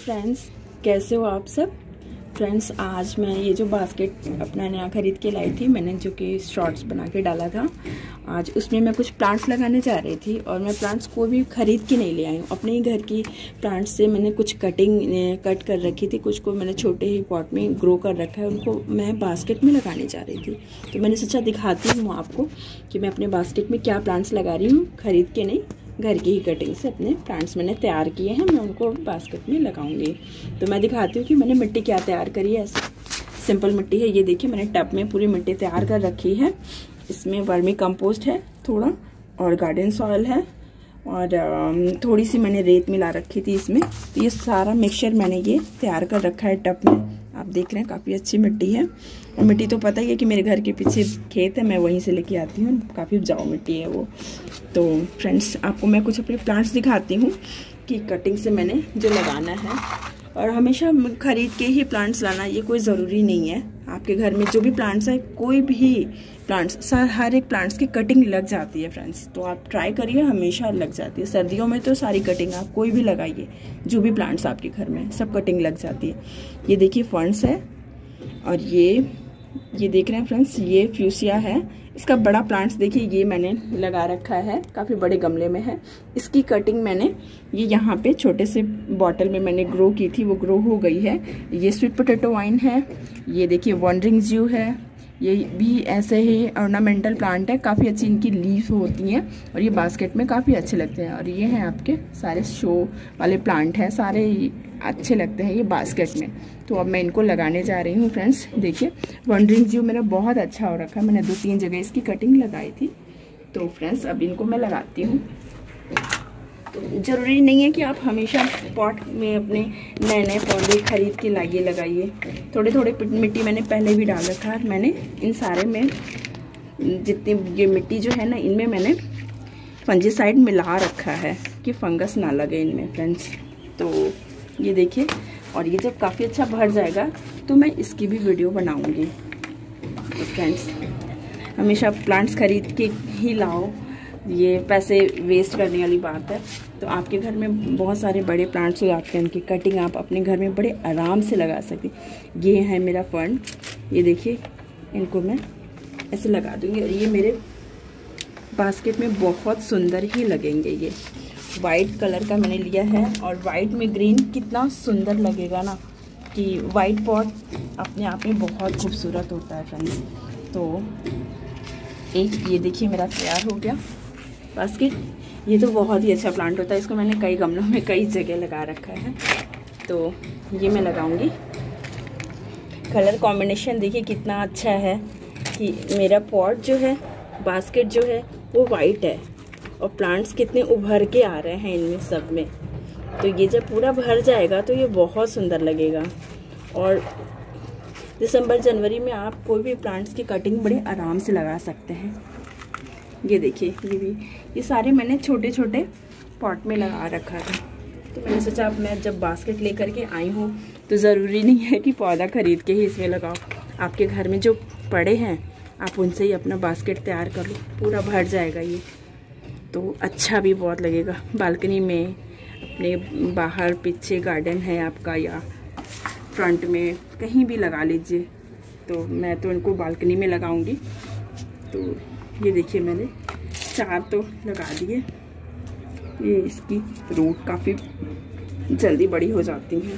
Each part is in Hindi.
फ्रेंड्स, कैसे हो आप सब। फ्रेंड्स, आज मैं ये जो बास्केट अपना नया खरीद के लाई थी, मैंने जो कि शॉर्ट्स बना के डाला था, आज उसमें मैं कुछ प्लांट्स लगाने जा रही थी। और मैं प्लांट्स को भी खरीद के नहीं ले आई हूँ, अपने ही घर की प्लांट्स से मैंने कुछ कट कर रखी थी, कुछ को मैंने छोटे ही पॉट में ग्रो कर रखा है, उनको मैं बास्केट में लगाने जा रही थी। तो मैंने सोचा दिखाती हूँ आपको कि मैं अपने बास्केट में क्या प्लांट्स लगा रही हूँ, खरीद के नहीं, घर की ही कटिंग से अपने प्लांट्स मैंने तैयार किए हैं, मैं उनको बास्केट में लगाऊंगी। तो मैं दिखाती हूँ कि मैंने मिट्टी क्या तैयार करी है। सिंपल मिट्टी है, ये देखिए मैंने टब में पूरी मिट्टी तैयार कर रखी है। इसमें वर्मी कंपोस्ट है थोड़ा, और गार्डन सॉइल है, और थोड़ी सी मैंने रेत मिला रखी थी इसमें। तो ये सारा मिक्सचर मैंने ये तैयार कर रखा है टब में। आप देख रहे हैं काफ़ी अच्छी मिट्टी है, और मिट्टी तो पता ही है कि मेरे घर के पीछे खेत है, मैं वहीं से लेके आती हूँ, काफ़ी उपजाऊ मिट्टी है वो। तो फ्रेंड्स, आपको मैं कुछ अपने प्लांट्स दिखाती हूँ कि कटिंग से मैंने जो लगाना है। और हमेशा खरीद के ही प्लांट्स लाना ये कोई ज़रूरी नहीं है। आपके घर में जो भी प्लांट्स है, कोई भी प्लांट्स, हर एक प्लांट्स की कटिंग लग जाती है फ्रेंड्स। तो आप ट्राई करिए, हमेशा लग जाती है। सर्दियों में तो सारी कटिंग आप कोई भी लगाइए, जो भी प्लांट्स आपके घर में, सब कटिंग लग जाती है। ये देखिए फर्न्स है, और ये देख रहे हैं फ्रेंड्स, ये फ्यूसिया है। इसका बड़ा प्लांट्स देखिए, ये मैंने लगा रखा है, काफ़ी बड़े गमले में है। इसकी कटिंग मैंने ये यहाँ पे छोटे से बॉटल में मैंने ग्रो की थी, वो ग्रो हो गई है। ये स्वीट पोटैटो वाइन है, ये देखिए वॉन्डरिंग ज्यू है, ये भी ऐसे ही ऑर्नामेंटल प्लांट है, काफ़ी अच्छी इनकी लीफ होती हैं, और ये बास्केट में काफ़ी अच्छे लगते हैं। और ये हैं आपके सारे शो वाले प्लांट हैं, सारे अच्छे लगते हैं ये बास्केट में। तो अब मैं इनको लगाने जा रही हूँ फ्रेंड्स। देखिए वॉन्डरिंग ज्यू मेरा बहुत अच्छा हो रखा है, मैंने 2-3 जगह इसकी कटिंग लगाई थी। तो फ्रेंड्स, अब इनको मैं लगाती हूँ। तो ज़रूरी नहीं है कि आप हमेशा पॉट में अपने नए पौधे खरीद के लाइए लगाइए। थोड़े थोड़े मिट्टी मैंने पहले भी डाल रखा है। मैंने इन सारे में जितनी ये मिट्टी जो है ना, इनमें मैंने फंजीसाइड मिला रखा है कि फंगस ना लगे इनमें फ्रेंड्स। तो ये देखिए, और ये जब काफ़ी अच्छा भर जाएगा तो मैं इसकी भी वीडियो बनाऊँगी। तो फ्रेंड्स, हमेशा प्लांट्स खरीद के ही लाओ, ये पैसे वेस्ट करने वाली बात है। तो आपके घर में बहुत सारे बड़े प्लांट्स हो जाते हैं, उनकी कटिंग आप अपने घर में बड़े आराम से लगा सकते हैं। ये है मेरा फर्न, ये देखिए, इनको मैं ऐसे लगा दूंगी, और ये मेरे बास्केट में बहुत सुंदर ही लगेंगे। ये वाइट कलर का मैंने लिया है, और वाइट में ग्रीन कितना सुंदर लगेगा ना, कि वाइट पॉट अपने आप में बहुत खूबसूरत होता है फ्रेंड्स। तो एक ये देखिए मेरा तैयार हो गया बास्केट। ये तो बहुत ही अच्छा प्लांट होता है, इसको मैंने कई गमलों में कई जगह लगा रखा है। तो ये मैं लगाऊंगी। कलर कॉम्बिनेशन देखिए कितना अच्छा है, कि मेरा पॉट जो है, बास्केट जो है वो वाइट है, और प्लांट्स कितने उभर के आ रहे हैं इनमें सब में। तो ये जब पूरा भर जाएगा तो ये बहुत सुंदर लगेगा। और दिसंबर जनवरी में आप कोई भी प्लांट्स की कटिंग बड़े आराम से लगा सकते हैं। ये देखिए, ये सारे मैंने छोटे छोटे पॉट में लगा रखा था। तो मैंने सोचा अब मैं जब बास्केट लेकर के आई हूँ, तो ज़रूरी नहीं है कि पौधा खरीद के ही इसमें लगाओ। आपके घर में जो पड़े हैं, आप उनसे ही अपना बास्केट तैयार कर लो, पूरा भर जाएगा ये। तो अच्छा भी बहुत लगेगा। बालकनी में, अपने बाहर पीछे गार्डन है आपका, या फ्रंट में कहीं भी लगा लीजिए। तो मैं तो इनको बालकनी में लगाऊंगी। तो ये देखिए मैंने 4 तो लगा दिए। ये इसकी रूट काफ़ी जल्दी बड़ी हो जाती हैं।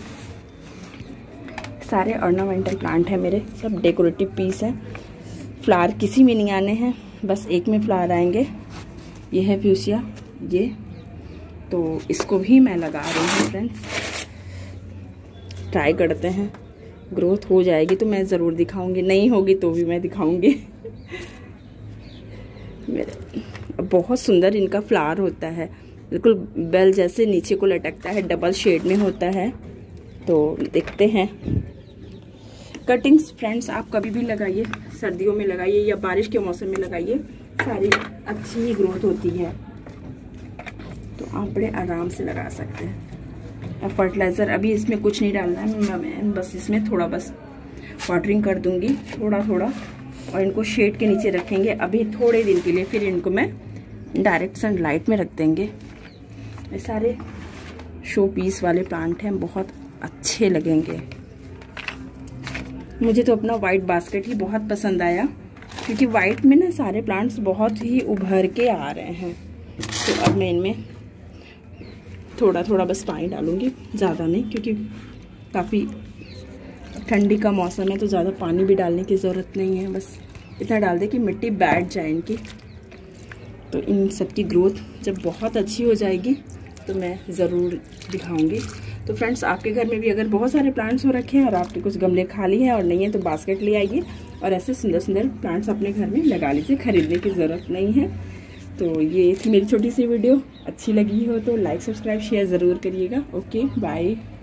सारे ऑर्नामेंटल प्लांट है मेरे, सब डेकोरेटिव पीस है। फ्लावर किसी में नहीं आने हैं, बस एक में फ्लावर आएंगे। ये है फ्यूसिया, ये तो इसको भी मैं लगा रही हूँ फ्रेंड्स। ट्राई करते हैं, ग्रोथ हो जाएगी तो मैं ज़रूर दिखाऊंगी, नहीं होगी तो भी मैं दिखाऊंगी। मेरे बहुत सुंदर इनका फ्लावर होता है, बिल्कुल बेल जैसे नीचे को लटकता है, डबल शेड में होता है। तो देखते हैं। कटिंग्स फ्रेंड्स आप कभी भी लगाइए, सर्दियों में लगाइए या बारिश के मौसम में लगाइए, सारी अच्छी ही ग्रोथ होती है। तो आप बड़े आराम से लगा सकते हैं। और फर्टिलाइज़र अभी इसमें कुछ नहीं डालना है, मैं बस इसमें थोड़ा बस वाटरिंग कर दूंगी, थोड़ा थोड़ा, और इनको शेड के नीचे रखेंगे अभी थोड़े दिन के लिए। फिर इनको मैं डायरेक्ट सनलाइट में रख देंगे। ये सारे शो पीस वाले प्लांट हैं, बहुत अच्छे लगेंगे। मुझे तो अपना वाइट बास्केट ही बहुत पसंद आया, क्योंकि वाइट में ना सारे प्लांट्स बहुत ही उभर के आ रहे हैं। तो अब मैं इनमें थोड़ा थोड़ा बस पानी डालूंगी, ज़्यादा नहीं, क्योंकि काफ़ी ठंडी का मौसम है तो ज़्यादा पानी भी डालने की ज़रूरत नहीं है। बस इतना डाल दे कि मिट्टी बैठ जाए इनकी। तो इन सब की ग्रोथ जब बहुत अच्छी हो जाएगी तो मैं ज़रूर दिखाऊंगी। तो फ्रेंड्स, आपके घर में भी अगर बहुत सारे प्लांट्स हो रखे हैं और आपके कुछ गमले खाली हैं और नहीं है तो बास्केट ले आइए और ऐसे सुंदर सुंदर प्लांट्स अपने घर में लगा लीजिए, खरीदने की ज़रूरत नहीं है। तो ये थी मेरी छोटी सी वीडियो। अच्छी लगी हो तो लाइक, सब्सक्राइब, शेयर ज़रूर करिएगा। Okay, bye.